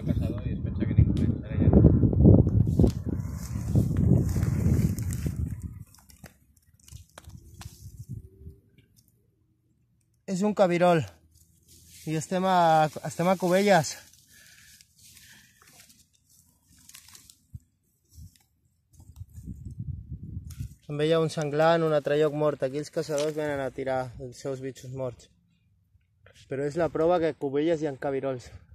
al caçador i es pensa que ningú més. Ara ja no. És un cabirol i estem a Cubelles. També hi ha un senglar en un altre lloc mort. Aquí els caçadors venen a tirar els seus bitxos morts. Però és la prova que a Cubelles hi ha cabirols.